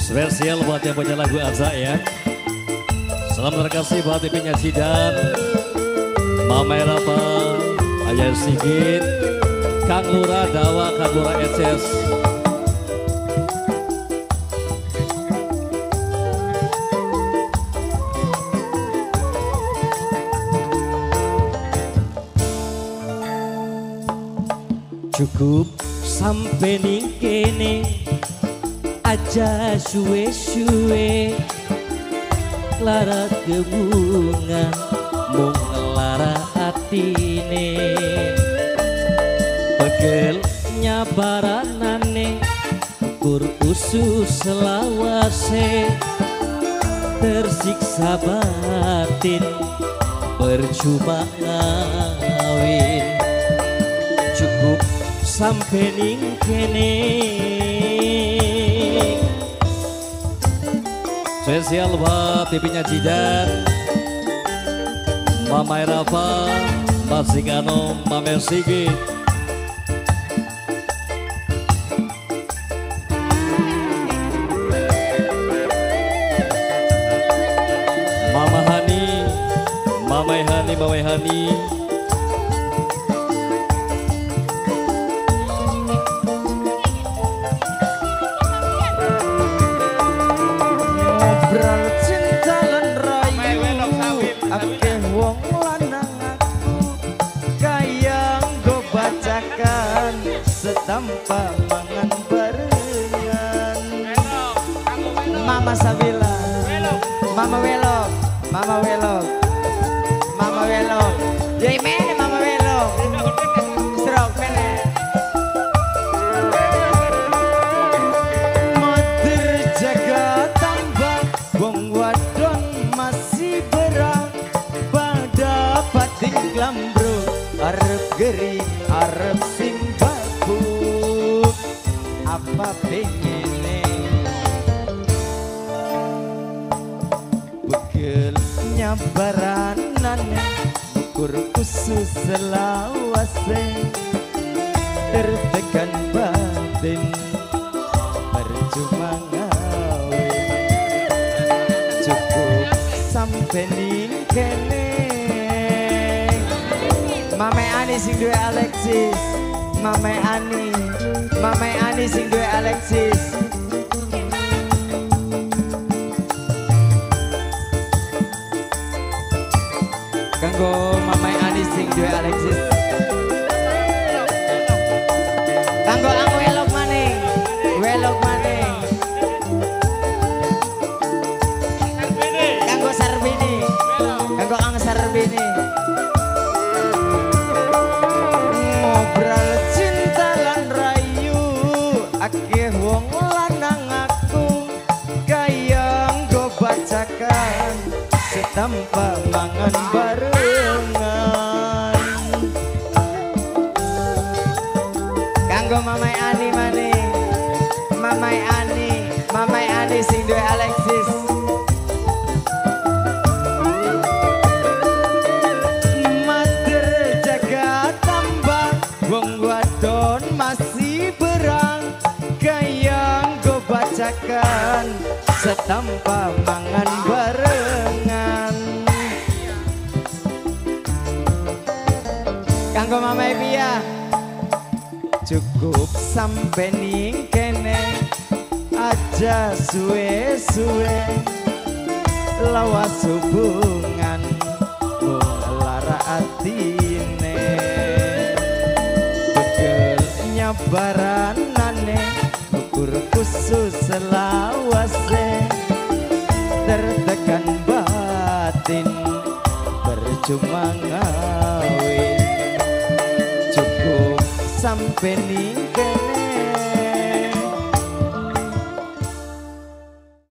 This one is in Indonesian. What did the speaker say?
Spesial buat yang punya lagu Aza ya. Salam terkasih buat IP-nya Cidan, Mama Erapa, Ayah Sigit, Kang Lura Dawa, Kang Lura Eces. Cukup sampai ning kene aja suwe-suwe, lara kebungan mung lara atine, pegel nyabaranane ukur usus selawase, tersiksa batin percuma ngawin. Cukup sampai ning kene. Spesial buat TV-nya Cidan, Mama Erafa, Mas Sigano, Mama Sigit. Mama Hani, Mama Hani, Mama Hani. Setampa mangan barengan. Mama Sabila, Mama Welok, Mama Welok, Mama Welok. Yai mene Mama Welok. Serok mene. Mater jaga tambah, wong wadon masih berat. Pada pating glambro, arep geri, arep sing apa pengene begel nyabaranan ukur khusus selawase, tertekan batin percuma ngawin. Cukup sampai ning kene. Mame Ani sing duwe Alexis, Mame Ani, Mame Ani sing duwe Alexis. Kanggo Mame Ani sing duwe Alexis. Kanggo ang welok maning, welok maning. Kanggo Sarbini, kanggo ang Sarbini. Ngobrol cinta lan rayu, akeh wong lanang aku kayang go bacakan, setampa mangan barengan. Kanggo Mamai Ani maning, Mamai Ani, Mamai Ani sing duwe Alexis. Mater jaga tambah, wong wadon masih berang, kayang go bacakan, setampa mangan barengan. Kanggo Mama Evia, cukup sampai ning kene aja suwe-suwe, lawas hubungan mung lara atine, begel nyabaranane ukur khusus selawase, tertekan batin percuma ngawin. Cukup sampai ning kene.